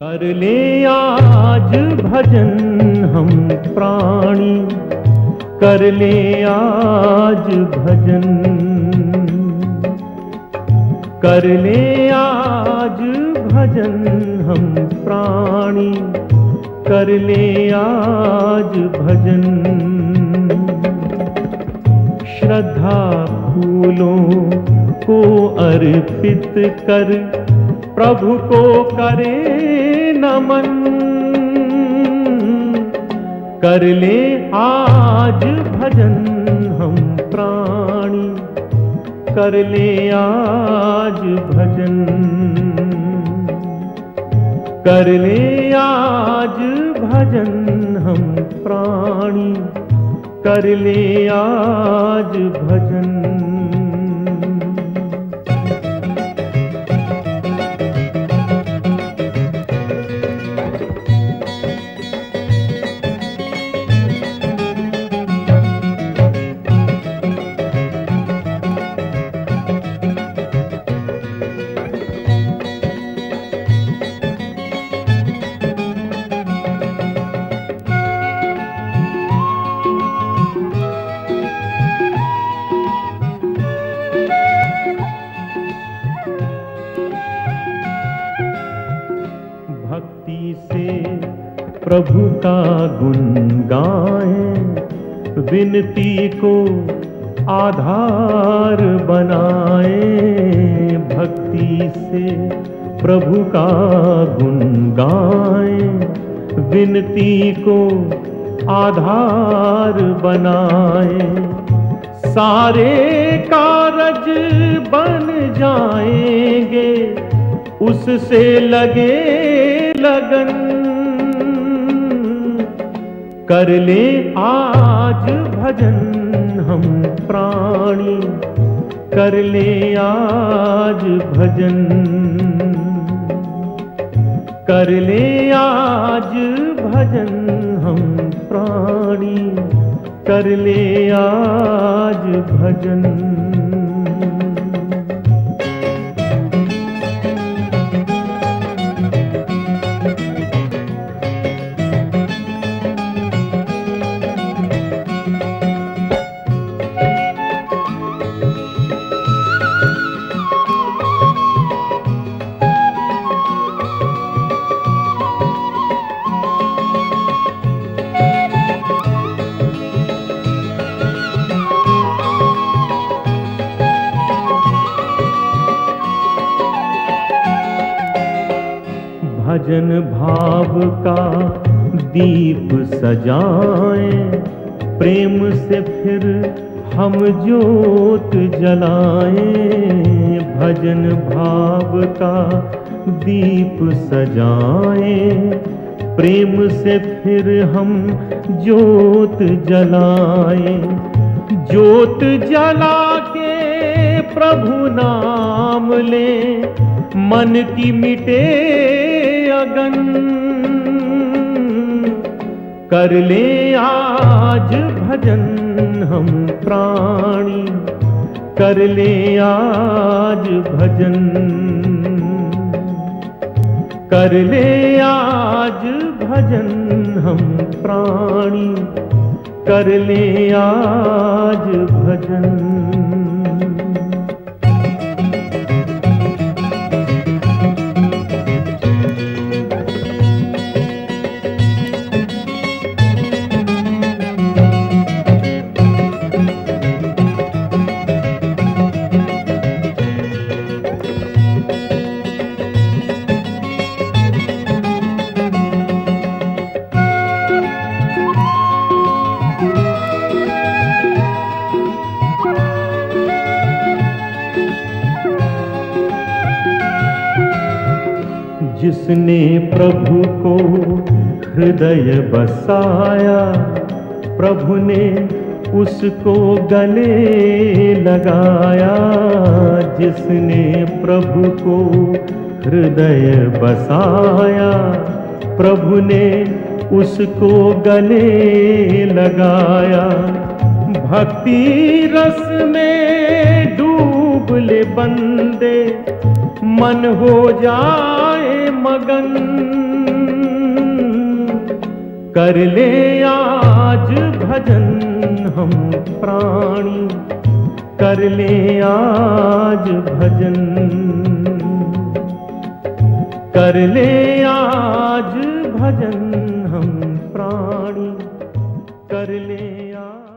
कर ले आज भजन हम प्राणी, कर ले आज भजन, कर ले आज भजन हम प्राणी, कर ले आज भजन। श्रद्धा फूलों को अर्पित कर प्रभु को करे नमन, कर ले आज भजन हम प्राणी, कर ले आज भजन, कर ले आज भजन हम प्राणी, कर ले आज भजन। भक्ति से प्रभु का गुण गाएं, विनती को आधार बनाएं। भक्ति से प्रभु का गुण गाएं, विनती को आधार बनाएं। सारे कारज बन जाएंगे उससे लगे लगन, कर ले आज भजन हम प्राणी, कर ले आज भजन, कर ले आज भजन हम प्राणी, कर ले आज भजन। भजन भाव का दीप सजाएं, प्रेम से फिर हम ज्योत जलाएं। भजन भाव का दीप सजाएं, प्रेम से फिर हम ज्योत जलाएं। ज्योत जला के प्रभु नाम ले, मन की मिटे अगन, कर ले आज भजन हम प्राणी, कर ले आज भजन, कर ले आज भजन हम प्राणी, कर ले आज भजन। जिसने प्रभु को हृदय बसाया, प्रभु ने उसको गले लगाया। जिसने प्रभु को हृदय बसाया, प्रभु ने उसको गले लगाया। भक्ति रस में डूब ले बंदे, मन हो जाए मगन। कर ले आज भजन हम प्राणी, कर ले आज भजन, कर ले आज भजन हम प्राणी, कर ले आज।